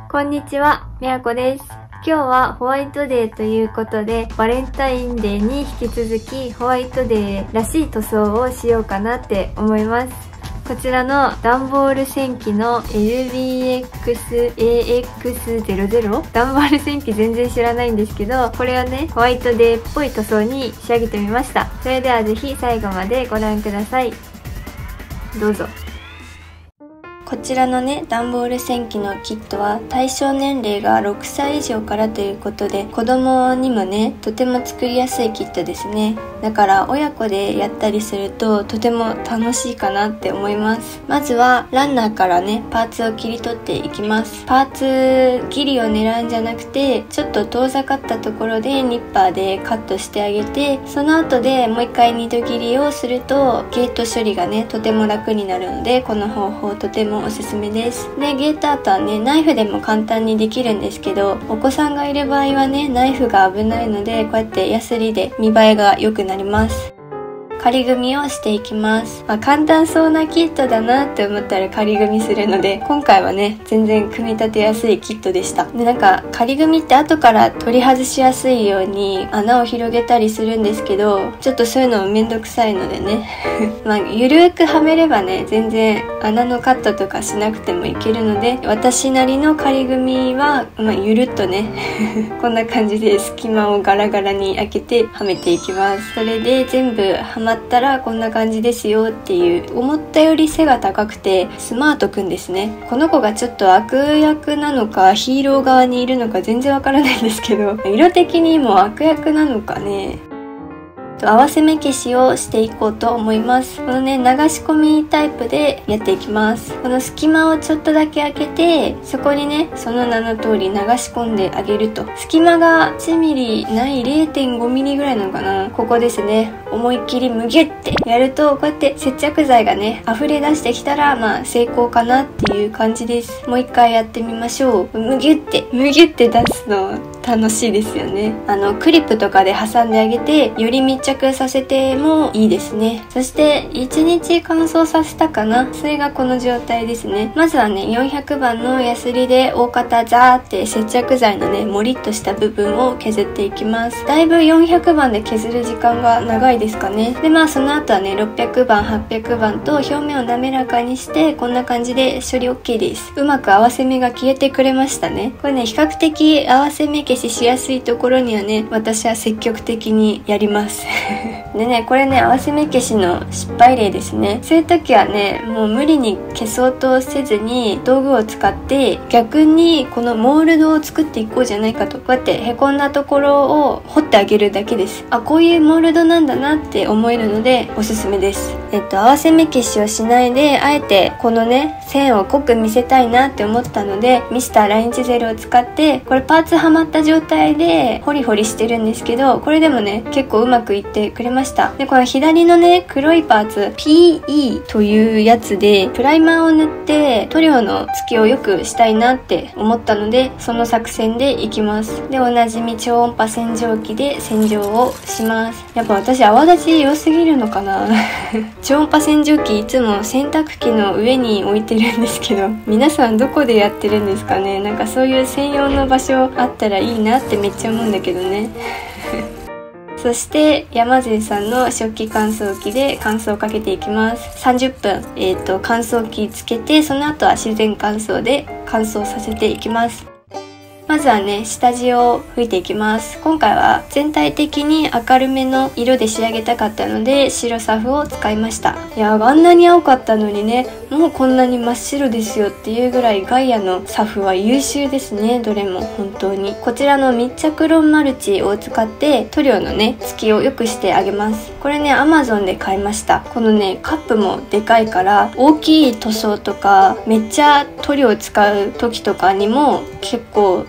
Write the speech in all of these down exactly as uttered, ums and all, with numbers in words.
こんにちは、みやこです。今日はホワイトデーということで、バレンタインデーに引き続きホワイトデーらしい塗装をしようかなって思います。こちらの段ボール戦記の エルビーエックスエーエックスゼロゼロ？ 段ボール戦記全然知らないんですけど、これをね、ホワイトデーっぽい塗装に仕上げてみました。それではぜひ最後までご覧ください。どうぞ。こちらのね、段ボール戦記のキットは対象年齢がろくさい以上からということで、子供にもね、とても作りやすいキットですね。だから親子でやったりするととても楽しいかなって思います。まずはランナーからね、パーツを切り取っていきます。パーツ切りを狙うんじゃなくて、ちょっと遠ざかったところでニッパーでカットしてあげて、その後でもう一回二度切りをするとゲート処理がね、とても楽になるので、この方法とてもおすすめです。で、ゲートアートはね、ナイフでも簡単にできるんですけど、お子さんがいる場合はね、ナイフが危ないので、こうやってヤスリで見栄えが良くなります。仮組みをしていきます。まあ、簡単そうなキットだなって思ったら仮組みするので、今回はね、全然組み立てやすいキットでした。で、なんか仮組みって後から取り外しやすいように穴を広げたりするんですけど、ちょっとそういうのもめんどくさいのでねまあ、ゆるくはめればね、全然穴のカットとかしなくてもいけるので、私なりの仮組みは、まあ、ゆるっとねこんな感じで隙間をガラガラに開けてはめていきます。それで全部はまったらこんな感じですよっていう、思ったより背が高くてスマートくんですね。この子がちょっと悪役なのかヒーロー側にいるのか全然わからないんですけど、色的にも悪役なのかね。合わせ目消しをしていこうと思います。このね、流し込みタイプでやっていきます。この隙間をちょっとだけ開けて、そこにね、その名の通り流し込んであげると。隙間がいちミリない れいてんごミリぐらいなのかな。ここですね。思いっきりむぎゅってやると、こうやって接着剤がね、溢れ出してきたら、まあ成功かなっていう感じです。もう一回やってみましょう。むぎゅって、むぎゅって出すの楽しいですよね。あの、クリップとかで挟んであげて、より密着させてもいいですね。そしていちにち乾燥させたかな。それがこの状態ですね。まずはね、よんひゃくばんのヤスリで大方ザーって接着剤のね、もりっとした部分を削っていきます。だいぶよんひゃくばんで削る時間が長いですかね。で、まあその後はね、ろっぴゃくばん、はっぴゃくばんと表面を滑らかにして、こんな感じで処理 オーケー です。うまく合わせ目が消えてくれましたね。これね、比較的合わせ目消ししやすいところにはね、私は積極的にやりますでね、これね、合わせ目消しの失敗例ですね。そういう時はね、もう無理に消そうとせずに道具を使って逆にこのモールドを作っていこうじゃないかと、こうやってへこんだところを掘ってあげるだけです。あ、こういうモールドなんだなって思えるのでおすすめです。えっと合わせ目消しをしないで、あえてこのね、線を濃く見せたいなって思ったので、ミスターラインチゼルを使って、これパーツはまった状態でホリホリしてるんですけど、これでもね、結構うまくいってくれました。で、この左のね、黒いパーツ ピーイー というやつでプライマーを塗って塗料の付きを良くしたいなって思ったので、その作戦でいきます。で、おなじみ超音波洗浄機で洗浄をします。やっぱ私泡立ち良すぎるのかな超音波洗浄機いつも洗濯機の上に置いてるんですけど、皆さんどこでやってるんですかね。なんかそういう専用の場所あったらいいなってめっちゃ思うんだけどねそして山善さんの食器乾燥機で乾燥をかけていきます。さんじゅっぷん、えーと、乾燥機つけて、その後は自然乾燥で乾燥させていきます。まずはね、下地を拭いていきます。今回は全体的に明るめの色で仕上げたかったので、白サフを使いました。いや、あんなに青かったのにね、もうこんなに真っ白ですよっていうぐらいガイアのサフは優秀ですね。どれも本当に。こちらの密着ロンマルチを使って塗料のね、付きを良くしてあげます。これね、アマゾンで買いました。このね、カップもでかいから大きい塗装とかめっちゃ塗料使う時とかにも結構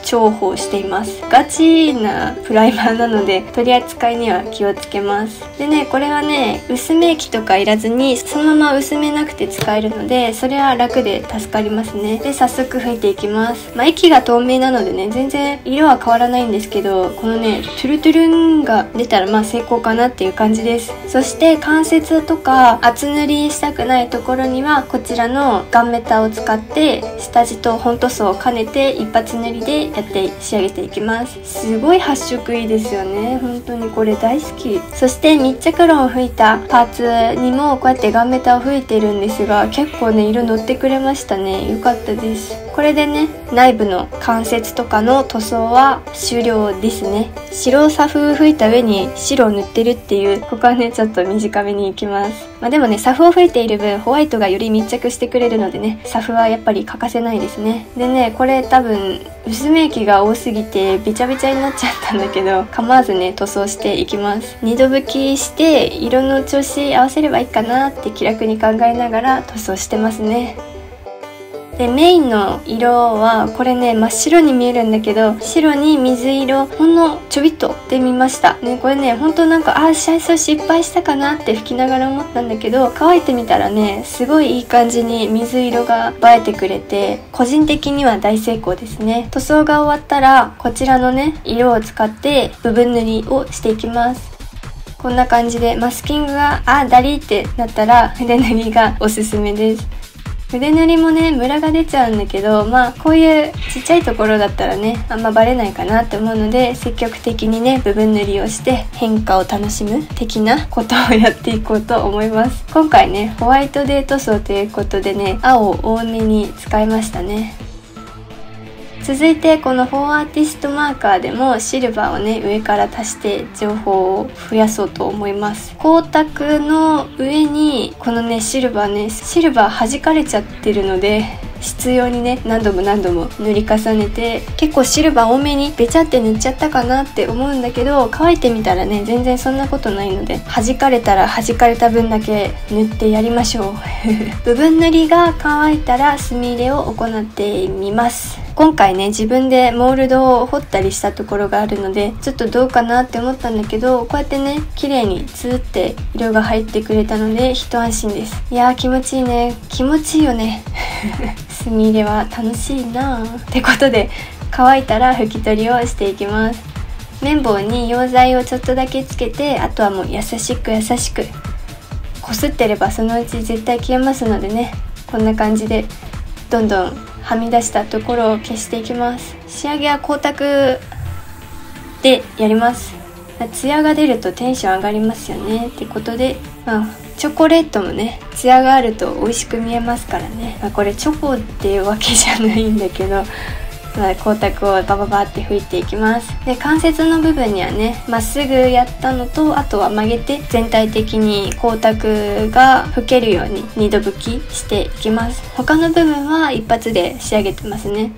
重宝しています。ガチなプライマーなので取り扱いには気をつけます。でね、これはね薄め液とかいらずにそのまま薄めなくて使えるので、それは楽で助かりますね。で早速拭いていきます。まあ、液が透明なのでね全然色は変わらないんですけど、このねトゥルトゥルンが出たらまあ成功かなっていう感じです。そして関節とか厚塗りしたくないところにはこちらのガンメタを使って下地と本塗装を兼ねて一発塗りでやって仕上げていきます。すごい発色いいですよね。本当にこれ大好き。そして密着ロンを吹いたパーツにもこうやってガンメタを吹いてるんですが、結構ね色乗ってくれましたね。よかったです。これでね内部の関節とかの塗装は終了ですね。白サフ吹いた上に白を塗ってるっていう、ここはねちょっと短めにいきます。まあ、でもねサフを吹いている分ホワイトがより密着してくれるのでね、サフはやっぱり欠かせないですね。でねこれ多分薄め液が多すぎてべちゃべちゃになっちゃったんだけど、構わずね塗装していきます。二度拭きして色の調子合わせればいいかなって気楽に考えながら塗装してますね。でメインの色はこれね真っ白に見えるんだけど、白に水色ほんのちょびっとで見ましたね。これねほんとなんかあー最初失敗したかなって吹きながら思ったんだけど、乾いてみたらねすごいいい感じに水色が映えてくれて、個人的には大成功ですね。塗装が終わったらこちらのね色を使って部分塗りをしていきます。こんな感じでマスキングがあーダリーってなったら筆塗りがおすすめです。筆塗りもねムラが出ちゃうんだけど、まあこういうちっちゃいところだったらねあんまバレないかなって思うので、積極的にね部分塗りをして変化を楽しむ的なことをやっていこうと思います。今回ねホワイトデー塗装ということでね青を多めに使いましたね。続いてこのフォーアーティストマーカーでもシルバーをね上から足して情報を増やそうと思います。光沢の上にこのねシルバーねシルバー弾かれちゃってるので、必要にね何度も何度も塗り重ねて、結構シルバー多めにべちゃって塗っちゃったかなって思うんだけど、乾いてみたらね全然そんなことないので、弾かれたら弾かれた分だけ塗ってやりましょう部分塗りが乾いたら墨入れを行ってみます。今回ね自分でモールドを彫ったりしたところがあるのでちょっとどうかなって思ったんだけど、こうやってね綺麗にツーって色が入ってくれたので一安心です。いやー気持ちいいね。気持ちいいよね墨入れは楽しいなーってことで、乾いたら拭き取りをしていきます。綿棒に溶剤をちょっとだけつけて、あとはもう優しく優しくこすってればそのうち絶対消えますのでね、こんな感じでどんどんはみ出したところを消していきます。仕上げは光沢でやります。ツヤが出るとテンション上がりますよねってことで、まあ、チョコレートもねツヤがあると美味しく見えますからね、まあ、これチョコっていうわけじゃないんだけど、まあ、光沢をバババって拭いていきます。で関節の部分にはねまっすぐやったのと、あとは曲げて全体的に光沢が拭けるように二度拭きしていきます。他の部分は一発で仕上げてますね。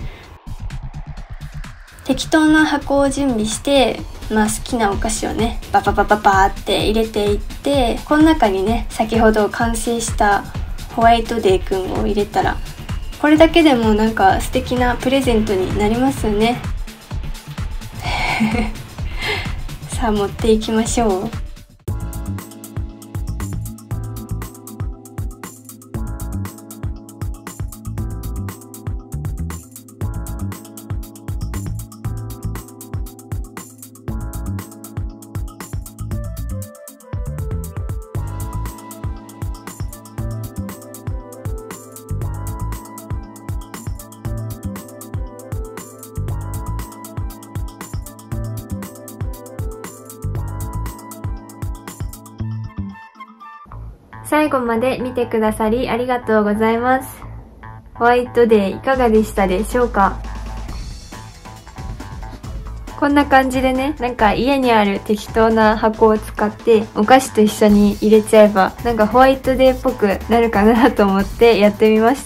適当な箱を準備して、まあ、好きなお菓子をねバババババーって入れていって、この中にね先ほど完成したホワイトデーくんを入れたら、これだけでもなんか素敵なプレゼントになりますよねさあ持っていきましょう。 最後まで見てくださりありがとうございます。ホワイトデーいかがでしたでしょうか？こんな感じでね、なんか家にある適当な箱を使ってお菓子と一緒に入れちゃえばなんかホワイトデーっぽくなるかなと思ってやってみました。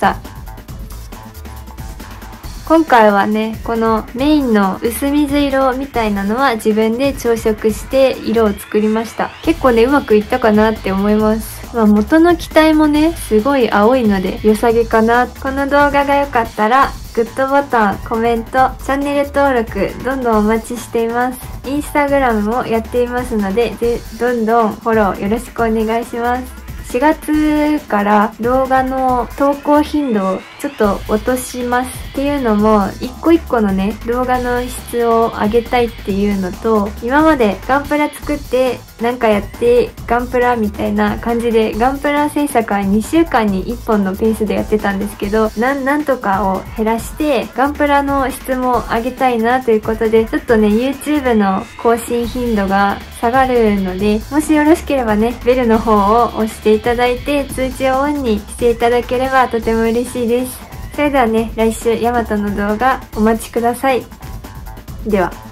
今回はね、このメインの薄水色みたいなのは自分で調色して色を作りました。結構ね、うまくいったかなって思います。まあ、元の機体もね、すごい青いので良さげかな。この動画が良かったらグッドボタン、コメント、チャンネル登録、どんどんお待ちしています。インスタグラムもやっていますので、ぜどんどんフォローよろしくお願いします。しがつから動画の投稿頻度をちょっと落とします。っていうのも、一個一個のね、動画の質を上げたいっていうのと、今までガンプラ作ってなんかやってガンプラみたいな感じで、ガンプラ制作はにしゅうかんにいっぽんのペースでやってたんですけど、なん、なんとかを減らして、ガンプラの質も上げたいなということで、ちょっとね、YouTube の更新頻度が下がるので、もしよろしければね、ベルの方を押していただいて、通知をオンにしていただければとても嬉しいです。それではね、来週ヤマトの動画お待ちください。では。